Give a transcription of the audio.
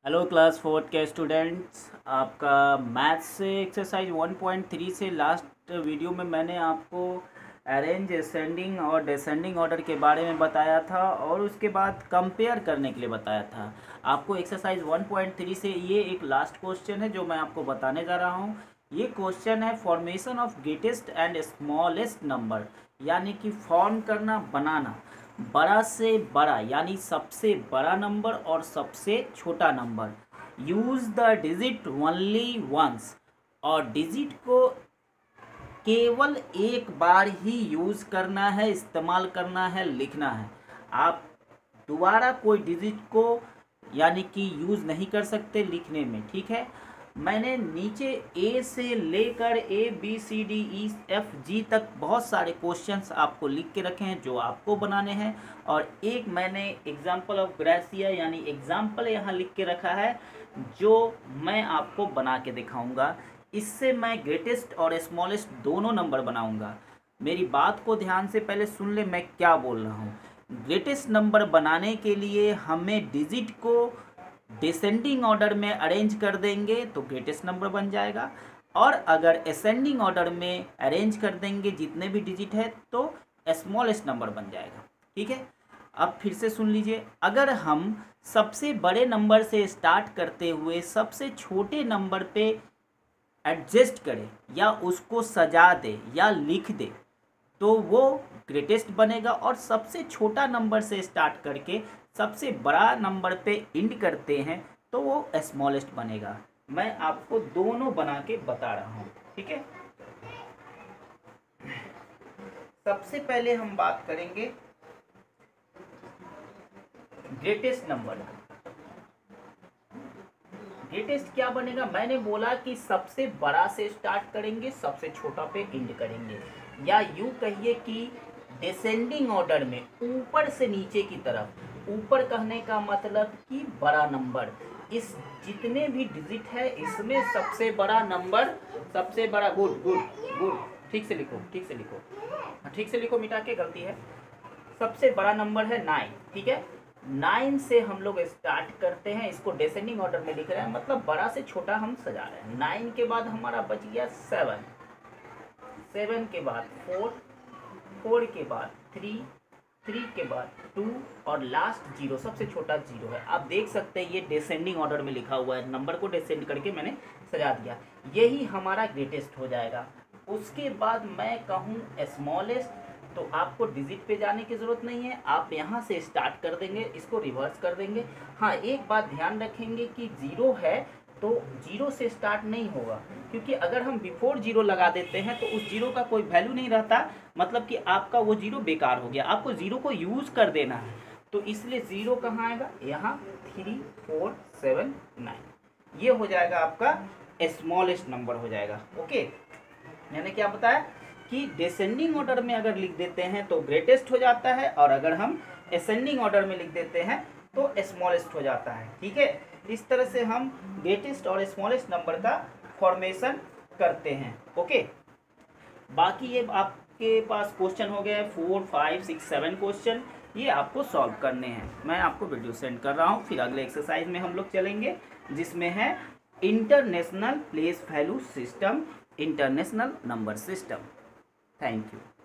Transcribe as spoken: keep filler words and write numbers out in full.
Hello class fourth के students, आपका maths से एक्सरसाइज वन पॉइंट थ्री से लास्ट वीडियो में मैंने आपको अरेंज असेंडिंग और डिसेंडिंग ऑर्डर के बारे में बताया था और उसके बाद कंपेयर करने के लिए बताया था आपको। एक्सरसाइज वन पॉइंट थ्री से ये एक लास्ट क्वेश्चन है जो मैं आपको बताने जा रहा हूँ। ये क्वेश्चन है formation of greatest and smallest number, यानी कि फॉर्म करना, बनाना बड़ा से बड़ा यानी सबसे बड़ा नंबर और सबसे छोटा number. Use the digit only once, और डिजिट को केवल एक बार ही यूज़ करना है, इस्तेमाल करना है, लिखना है। आप दोबारा कोई डिजिट को यानी कि यूज़ नहीं कर सकते लिखने में, ठीक है। मैंने नीचे ए से लेकर A B C D E F G तक बहुत सारे क्वेश्चंस आपको लिख के रखे हैं जो आपको बनाने हैं, और एक मैंने एग्जाम्पल ऑफ ग्रेसिया यानी एग्जाम्पल यहाँ लिख के रखा है जो मैं आपको बना के दिखाऊंगा। इससे मैं ग्रेटेस्ट और स्मॉलेस्ट दोनों नंबर बनाऊंगा। मेरी बात को ध्यान से पहले सुन ले, मैं क्या बोल रहा हूँ। ग्रेटेस्ट नंबर बनाने के लिए हमें डिजिट को डिसेंडिंग ऑर्डर में अरेंज कर देंगे तो ग्रेटेस्ट नंबर बन जाएगा, और अगर असेंडिंग ऑर्डर में अरेंज कर देंगे जितने भी डिजिट है तो स्मॉलेस्ट नंबर बन जाएगा, ठीक है। अब फिर से सुन लीजिए, अगर हम सबसे बड़े नंबर से स्टार्ट करते हुए सबसे छोटे नंबर पे एडजस्ट करें या उसको सजा दे या लिख दे तो वो ग्रेटेस्ट बनेगा, और सबसे छोटा नंबर से स्टार्ट करके सबसे बड़ा नंबर पे इंड करते हैं तो वो स्मॉलेस्ट बनेगा। मैं आपको दोनों बना के बता रहा हूँ, ठीक है। सबसे पहले हम बात करेंगे ग्रेटेस्ट नंबर। ग्रेटेस्ट क्या बनेगा? मैंने बोला कि सबसे बड़ा से स्टार्ट करेंगे, सबसे छोटा पे इंड करेंगे, या यूं कहिए कि डिसेंडिंग ऑर्डर में ऊपर से नीचे की तरफ। ऊपर कहने का मतलब कि बड़ा नंबर, इस जितने भी डिजिट है इसमें सबसे बड़ा नंबर, सबसे बड़ा, गुड गुड गुड, ठीक से लिखो, ठीक से लिखो, ठीक से लिखो, मिटा के, गलती है। सबसे बड़ा नंबर है नाइन, ठीक है। नाइन से हम लोग स्टार्ट करते हैं, इसको डिसेंडिंग ऑर्डर में लिख रहे हैं, मतलब बड़ा से छोटा हम सजा रहे हैं। नाइन के बाद हमारा बच गया सेवन, सेवन के बाद फोर, फोर के बाद थ्री, थ्री के बाद टू, और लास्ट जीरो, सबसे छोटा जीरो है। आप देख सकते हैं ये डिसेंडिंग ऑर्डर में लिखा हुआ है, नंबर को डिसेंड करके मैंने सजा दिया। यही हमारा ग्रेटेस्ट हो जाएगा। उसके बाद मैं कहूँ स्मॉलेस्ट, तो आपको डिजिट पे जाने की ज़रूरत नहीं है, आप यहाँ से स्टार्ट कर देंगे, इसको रिवर्स कर देंगे। हाँ, एक बात ध्यान रखेंगे कि जीरो है तो जीरो से स्टार्ट नहीं होगा, क्योंकि अगर हम बिफोर जीरो लगा देते हैं तो उस जीरो का कोई वैल्यू नहीं रहता, मतलब कि आपका वो जीरो बेकार हो गया। आपको जीरो को यूज़ कर देना है, तो इसलिए जीरो कहाँ आएगा? यहाँ थ्री फोर सेवन नाइन, ये हो जाएगा आपका स्मॉलेस्ट नंबर हो जाएगा। ओके, मैंने क्या बताया कि डिसेंडिंग ऑर्डर में अगर लिख देते हैं तो ग्रेटेस्ट हो जाता है, और अगर हम असेंडिंग ऑर्डर में लिख देते हैं तो स्मॉलेस्ट हो जाता है, ठीक है। इस तरह से हम ग्रेटेस्ट और स्मॉलेस्ट नंबर का फॉर्मेशन करते हैं। ओके, बाकी ये आपके पास क्वेश्चन हो गया four five six seven question, ये आपको सॉल्व करने हैं। मैं आपको वीडियो सेंड कर रहा हूँ। फिर अगले एक्सरसाइज में हम लोग चलेंगे जिसमें है international place value system, international number system. Thank you.